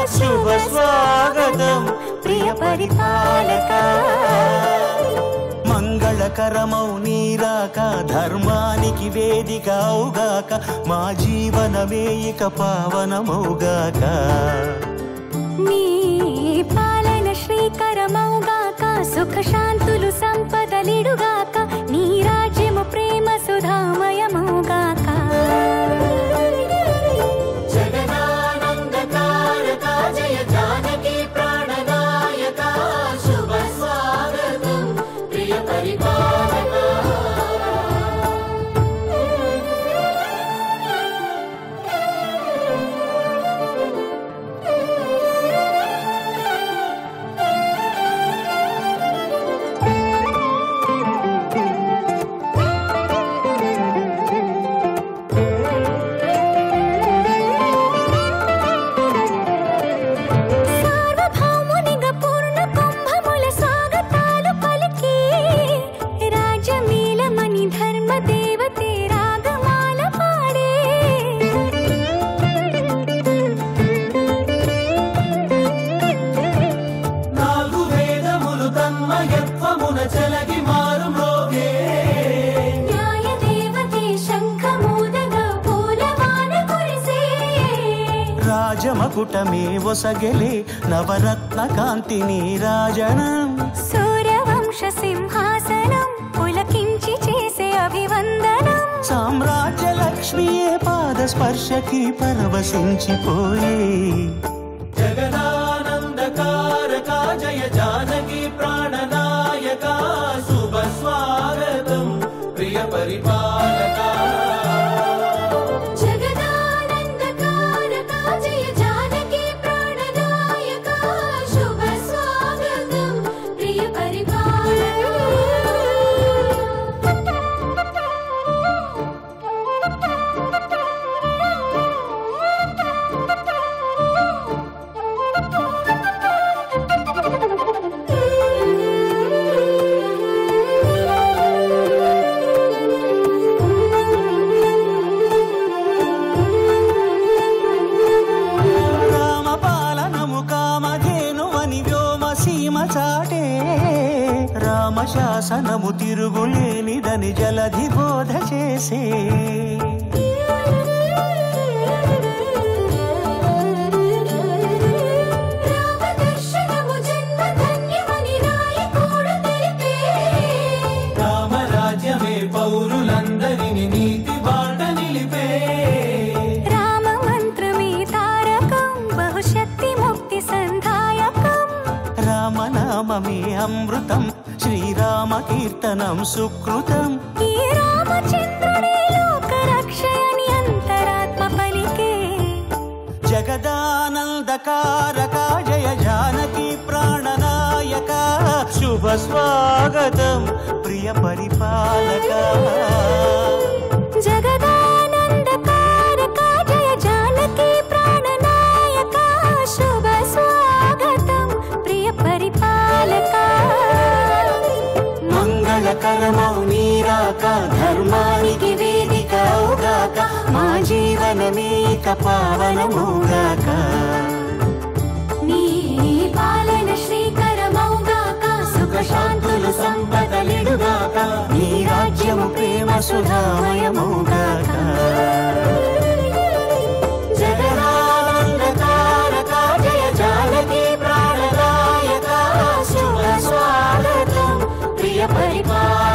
శుభ స్వాగతం ప్రియ పరిపాలక మంగళకరమౌ నీరాక ధర్మానికి వేదిక అవుగాక మా జీవనమే ఇక పావనమౌగాక నీ పాలన శ్రీకరమౌగాక సుఖ శాంతులు సంపదలిడుగాక నీ రాజ్యము ప్రేమ సుధామయమౌగాక జగదానందకారక జయ జానకి ప్రాణదాయక శుభ స్వాగతం ప్రియ పరిపాలక రాజమకుటమే ఒసగెలే నవరత్న కాంతి నీరాజనం సూర్యవంశ సింహాసనం పులకించి చేసే అభివందనం సామ్రాజ్య లక్ష్మియే పాద స్పర్శకి పరవశించిపోయే జగదానందకారక జయ జానకి ప్రాణనాయక శుభ స్వాగతం ప్రియ పరిపాలక శాసనము తిరుగులేనిదని జలధి బోధ చేసే రామరాజ్యమే పౌరులందరిని నీతి బాట నిలిపే రామ మంత్రమే తారకం బహుశక్తి ముక్తి సంధాయకం రామనామమే అమృతం శ్రీరామ కీర్తనం సుకృతం ఈ రామచంద్రుడే లోక రక్షయని అంతరాత్మ పలికే జగదానందకారక జయ జానకి ప్రాణనాయక శుభ స్వాగతం ప్రియ పరిపాలక జగదానందకారక జయ జానకి ప్రాణనాయక శుభ స్వాగతం ప్రియ పరిపాలక మంగళకరమౌ నీరాక ధర్మానికి వేదిక అవుగాక మా జీవనమే ఇక పావనమౌగాక నీ పాలన శ్రీకరమౌగాక సుఖ శాంతులు సంపదలిడుగాక నీ రాజ్యము ప్రేమ సుధామయమౌగాక జగదానందకారక జయ జానకి ప్రాణదాయక శుభ స్వాగతం ప్రియ పరిపాలక